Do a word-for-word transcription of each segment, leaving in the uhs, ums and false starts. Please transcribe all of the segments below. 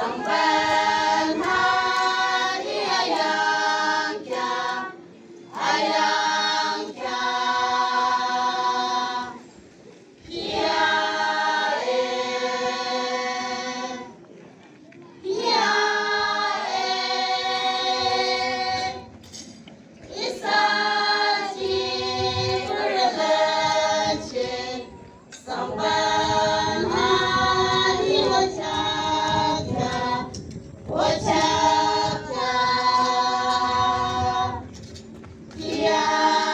Sampan hari ayangnya, ayangnya, ya eh, ya eh, isaji berlece, sampan hari wajahnya, wajahnya, ya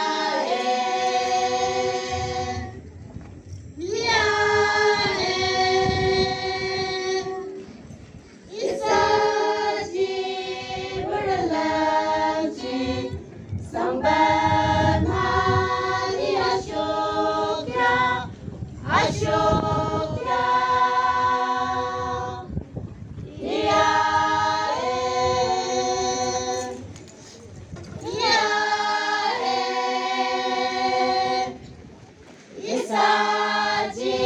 eh, ya eh, isaji berlece, sampan hari asyoknya, asyoknya, ya eh, ya eh, isaji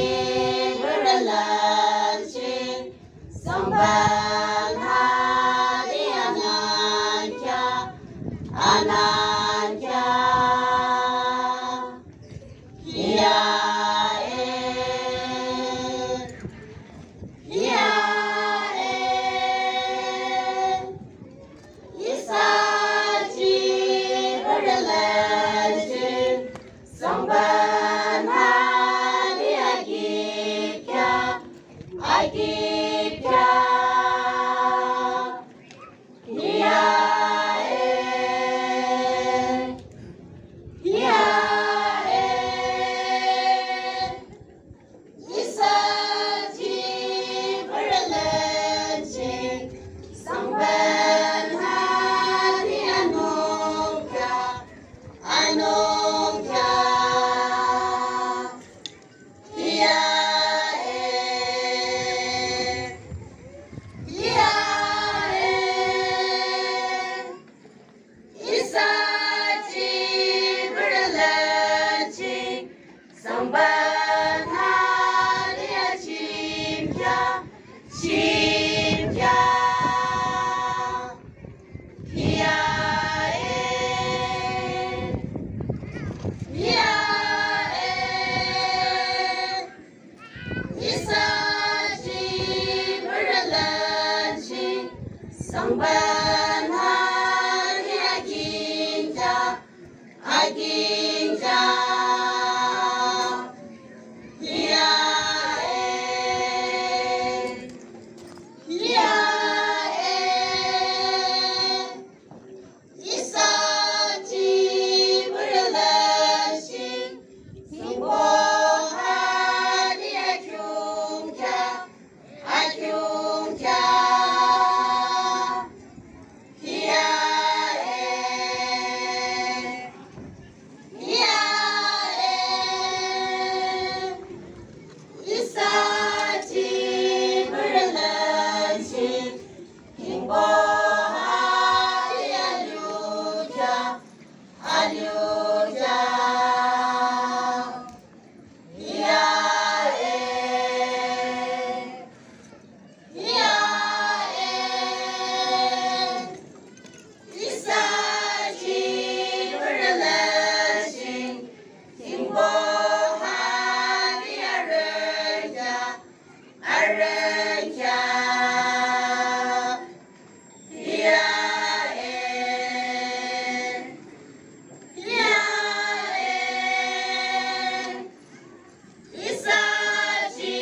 berlece, sampan hari anaknya, anaknya, ya eh, ya eh, isaji berlece, sampan hari agipnya, agipnya, ya eh, ya eh, isaji berlece, sampan hari anugerah, anugerah, ya eh, ya eh, isaji berlece, sampan hari acipnya, cipnya, ya eh, ya eh, isaji berlece, sampan hari aginja, aginja, ya eh, ya eh, isaji berlece, timbuh hari ajungja, ajungja, ya eh, ya eh, isaji berlece, timbuh hari aluja, aluja, ya eh, ya eh, isaji berlece, timbuh hari aranja, aranja, ya eh, ya eh, isaji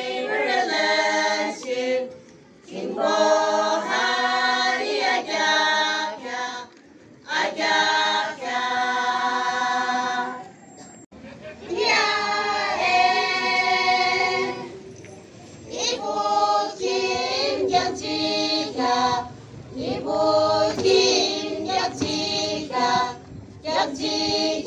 berlece, timbuh hari agaknya, agaknya, ya eh, ibu Kim yang jika, ibu Kim yang jika, yang jika.